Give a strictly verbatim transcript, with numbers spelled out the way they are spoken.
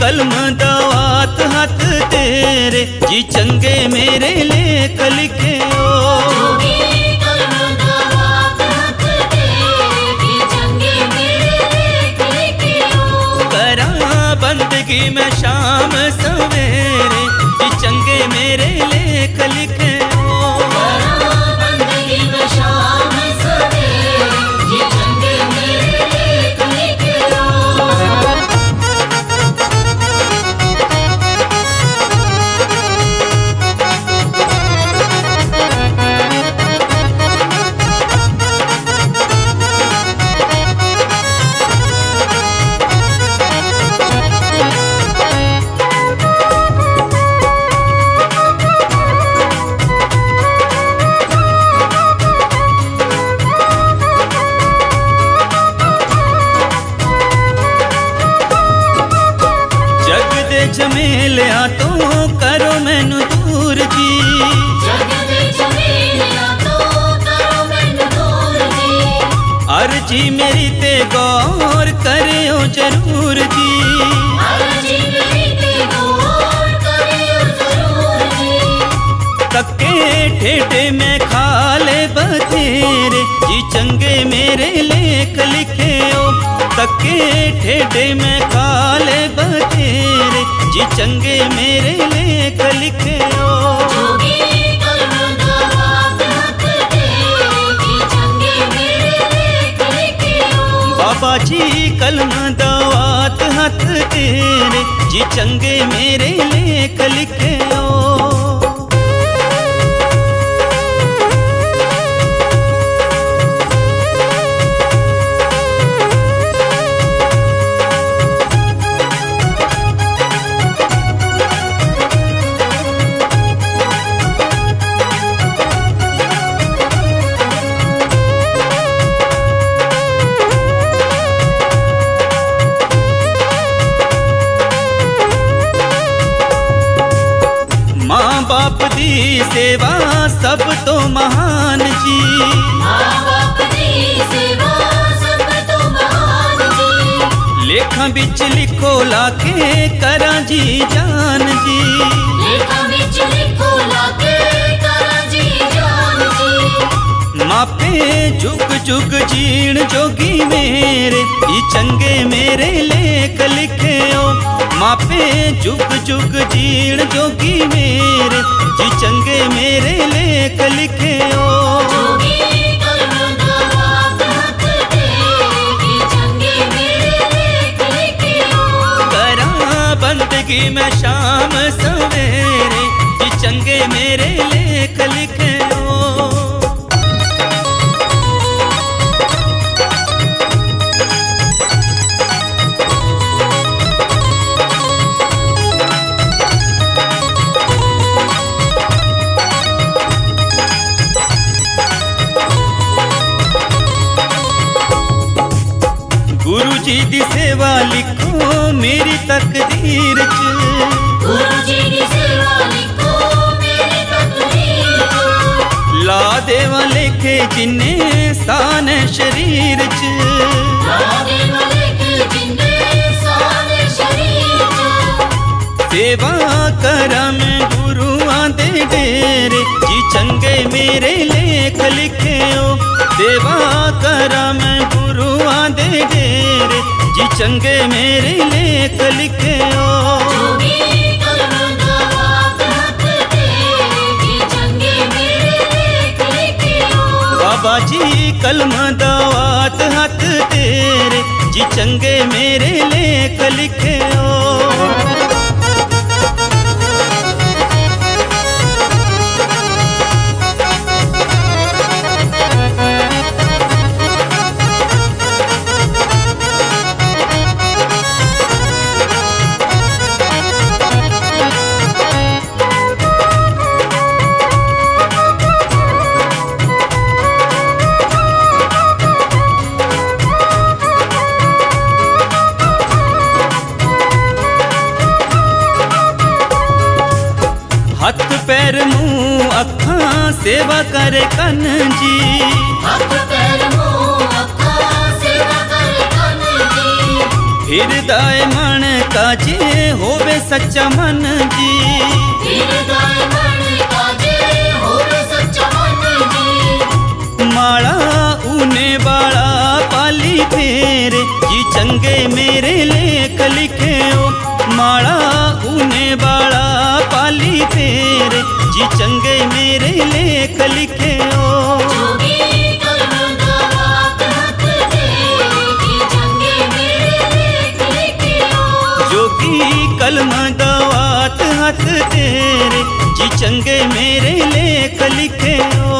कलम दवात हथ तेरे जी चंगे मेरे लेख लिखे ओ। करा बंदगी में शाम सवेरे जी चंगे मेरे लेख लिखे ओ। बंदगी में शाम सवेरे जी चंगे मेरे लेख लिखे ओ। झमेलिया तो करो मैनू दूर जी। अर्जी मेरी ते गौर करियो जरूर जी। तके ठेठे में खाले बतेरे जी चंगे मेरे लेख लिखे ओ। तके ठेठे में खाले बतेरे जी चंगे मेरे लेख लिखे ओ। बाबा जी कलम दवात हथ तेरे जी चंगे मेरे लेख लिखे ओ। बाप दी सेवा सब तो महान जी। माँ बाप दी सेवा सब तो महान जी। लेखा बिच लिखो लाके करा जी जान जी। लेखा बिच लिखो लाके करा जी जान जी। मापे जुग जुग जीण जोगी मेरे जी चंगे मेरे लेख लिखे ओ। मापे जुग जुग जीण जोगी मेरे जी चंगे मेरे लेख लिखे ओ। करा बंदगी में शाम सवेरे जी चंगे मेरे लेख लिखे ओ। गुरु जी दी सेवा लिखो मेरी तकदीर च। गुरु जी दी सेवा लिखो मेरी तकदीर च। ला देवा लेखे जिन्ने सान शरीर च। ला देवा लेखे जिन्ने सान शरीर च। सेवा करा मैं गुरुआं दे डेरे जी चंगे मेरे लेख लिखे ओ। सेवा करा मैं गुरुआं दे डेरे जी चंगे मेरे लेख लिखे ओ। बाबा जी कलम दवात हथ तेरे जी चंगे मेरे लेख लिखे ओ। हथ पैर मुंह अखा सेवा करे कन जी। हथ पैर मुंह अखा सेवा करे कन जी। हृदय मन काजे होवे सच्चा मन जी, हृदय मन काजे होवे सच्चा मन जी। माला ऊने बाला पाली फेरे जी चंगे मेरे लेख लिखे ओ, माला ऊने बाला पाली फेरे जी चंगे मेरे लेख लिखे ओ। जोगी कलमा दवात हाथ तेरे जी चंगे मेरे लेख लिखे ओ।